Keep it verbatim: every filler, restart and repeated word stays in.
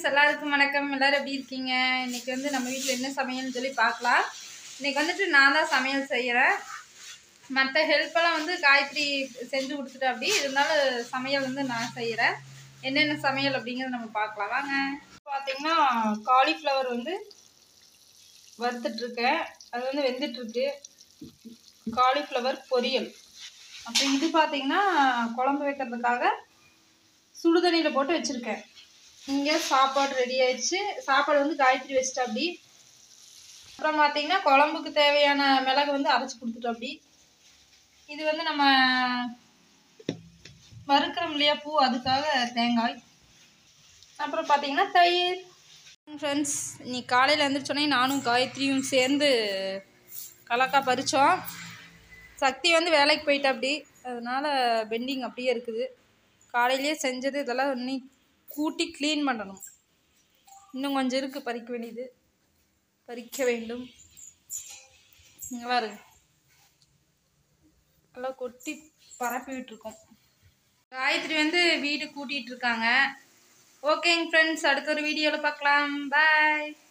எல்லாருக்கும் வணக்கம். எல்லாரும் எப்படி இருக்கீங்க? இன்னைக்கு வந்து நம்ம வீட்டில் என்ன சமையல்னு சொல்லி பார்க்கலாம். இன்னைக்கு வந்துட்டு நான் தான் சமையல் செய்கிறேன். மற்ற ஹெல்ப்பெல்லாம் வந்து காயத்ரி செஞ்சு கொடுத்துட்டு அப்படி இருந்தாலும் சமையல் வந்து நான் செய்கிறேன். என்னென்ன சமையல் அப்படிங்கிறத நம்ம பார்க்கலாம் வாங்க. பார்த்தீங்கன்னா காலிஃப்ளவர் வந்து வறுத்துட்ருக்கேன். அது வந்து வெந்துட்டுருக்கு. காலிஃப்ளவர் பொரியல். அப்புறம் இது பார்த்தீங்கன்னா குழம்பு வைக்கிறதுக்காக சுடுதண்ணியில் போட்டு வச்சுருக்கேன். இங்கே சாப்பாடு ரெடி ஆயிடுச்சு. சாப்பாடு வந்து காயத்ரி வச்சுட்டு அப்படி. அப்புறம் பார்த்தீங்கன்னா குழம்புக்கு தேவையான மிளகு வந்து அரைச்சி கொடுத்துட்டு அப்படி. இது வந்து நம்ம வறுக்கிறோம் இல்லையா பூ, அதுக்காக தேங்காய். அப்புறம் பார்த்தீங்கன்னா தயிர். ஃப்ரெண்ட்ஸ், இன்னைக்கு காலையில் எழுந்திரிச்சோன்னே நானும் காயத்ரியும் சேர்ந்து கலக்காய் பறித்தோம். சக்தி வந்து வேலைக்கு போயிட்டா அப்படி, அதனால் பெண்டிங் அப்படியே இருக்குது. காலையிலேயே செஞ்சது இதெல்லாம் இன்னும் கூட்டி க்ளீன் பண்ணணும். இன்னும் கொஞ்சம் இருக்குது பறிக்க வேண்டியது, பறிக்க வேண்டும். இங்கே பாரு, எல்லாம் கொட்டி பரப்பி விட்டுருக்கோம். காயத்ரி வந்து வீடு கூட்டிகிட்டு இருக்காங்க. ஓகேங்க ஃப்ரெண்ட்ஸ், அடுத்த ஒரு வீடியோவில் பார்க்கலாம். பாய்.